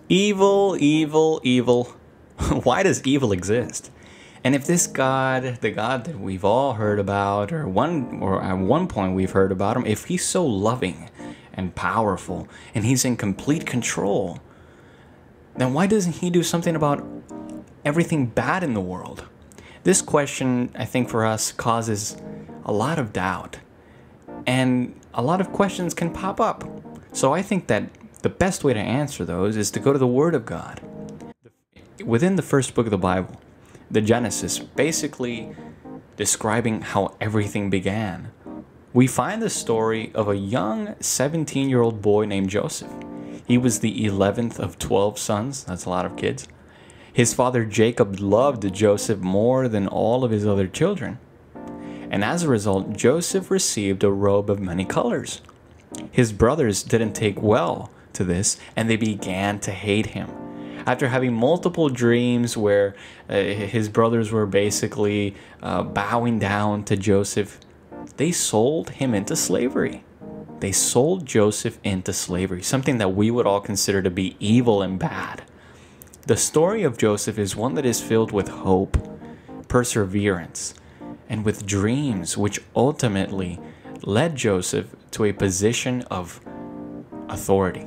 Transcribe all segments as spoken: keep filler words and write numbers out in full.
Evil, evil, evil. Why does evil exist? And if this God, the God that we've all heard about, or one, or at one point we've heard about him, if he's so loving and powerful, and he's in complete control, then why doesn't he do something about everything bad in the world? This question, I think, for us causes a lot of doubt, and a lot of questions can pop up. So I think that the best way to answer those is to go to the Word of God. Within the first book of the Bible, the Genesis, basically describing how everything began, we find the story of a young seventeen-year-old boy named Joseph. He was the eleventh of twelve sons. That's a lot of kids. His father Jacob loved Joseph more than all of his other children. And as a result, Joseph received a robe of many colors. His brothers didn't take well to this, and they began to hate him. After having multiple dreams where uh, his brothers were basically uh, bowing down to Joseph, they sold him into slavery. They sold Joseph into slavery, something that we would all consider to be evil and bad. The story of Joseph is one that is filled with hope, perseverance, and with dreams, which ultimately led Joseph to a position of authority.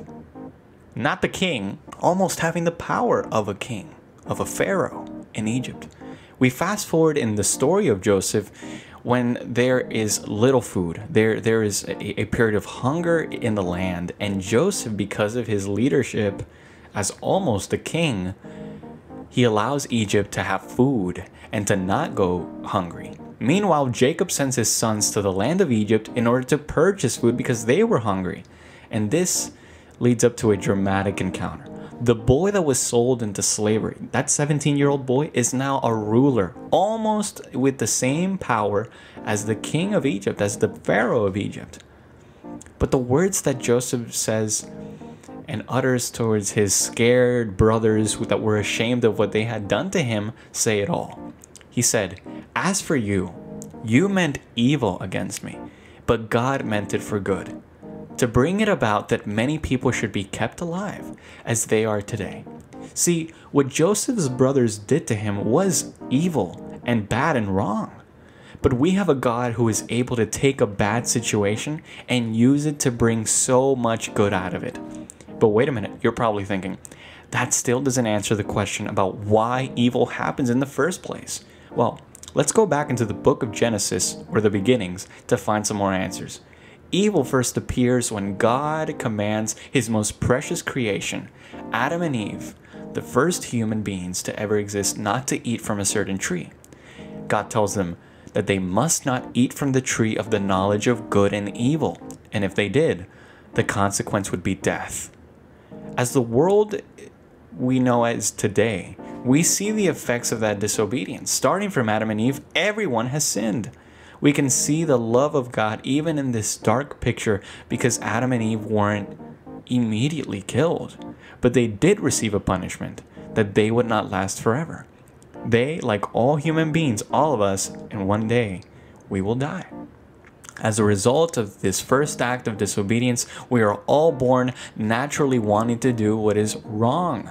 Not the king, almost having the power of a king, of a pharaoh in Egypt. We fast forward in the story of Joseph when there is little food. There, there is a, a period of hunger in the land, and Joseph, because of his leadership as almost a king, he allows Egypt to have food and to not go hungry. Meanwhile, Jacob sends his sons to the land of Egypt in order to purchase food because they were hungry. And this leads up to a dramatic encounter. The boy that was sold into slavery, that seventeen-year-old boy, is now a ruler, almost with the same power as the king of Egypt, as the pharaoh of Egypt. But the words that Joseph says and utters towards his scared brothers that were ashamed of what they had done to him say it all. He said, "As for you, you meant evil against me, but God meant it for good, to bring it about that many people should be kept alive as they are today." See, what Joseph's brothers did to him was evil and bad and wrong. But we have a God who is able to take a bad situation and use it to bring so much good out of it. But wait a minute, you're probably thinking, that still doesn't answer the question about why evil happens in the first place. Well, let's go back into the book of Genesis, or the beginnings, to find some more answers. Evil first appears when God commands his most precious creation, Adam and Eve, the first human beings to ever exist, not to eat from a certain tree. God tells them that they must not eat from the tree of the knowledge of good and evil, and if they did, the consequence would be death. As the world we know as today, we see the effects of that disobedience. Starting from Adam and Eve, everyone has sinned. We can see the love of God even in this dark picture because Adam and Eve weren't immediately killed, but they did receive a punishment that they would not last forever. They, like all human beings, all of us, and one day, we will die. As a result of this first act of disobedience, we are all born naturally wanting to do what is wrong.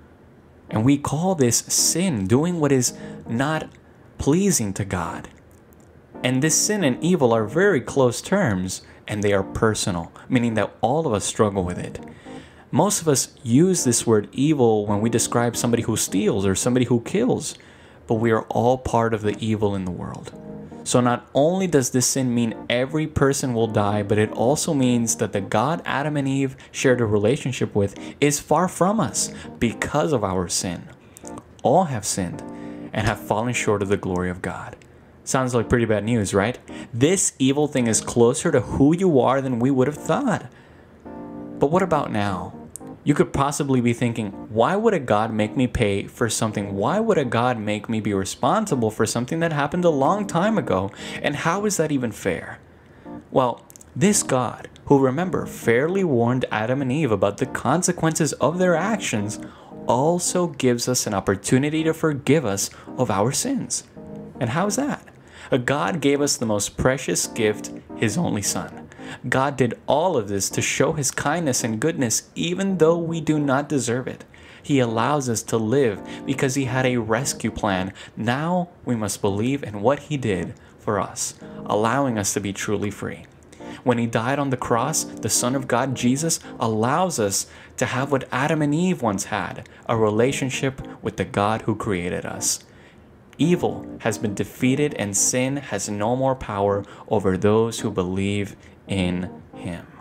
And we call this sin, doing what is not pleasing to God. And this sin and evil are very close terms, and they are personal, meaning that all of us struggle with it. Most of us use this word evil when we describe somebody who steals or somebody who kills, but we are all part of the evil in the world. So not only does this sin mean every person will die, but it also means that the God Adam and Eve shared a relationship with is far from us because of our sin. All have sinned and have fallen short of the glory of God. Sounds like pretty bad news, right? This evil thing is closer to who you are than we would have thought. But what about now? You could possibly be thinking, why would a God make me pay for something? Why would a God make me be responsible for something that happened a long time ago? And how is that even fair? Well, this God, who, remember, fairly warned Adam and Eve about the consequences of their actions, also gives us an opportunity to forgive us of our sins. And how's that? God gave us the most precious gift, his only Son. God did all of this to show his kindness and goodness even though we do not deserve it. He allows us to live because He had a rescue plan. Now we must believe in what He did for us, allowing us to be truly free. When He died on the cross, the Son of God, Jesus, allows us to have what Adam and Eve once had, a relationship with the God who created us. Evil has been defeated and sin has no more power over those who believe in Him.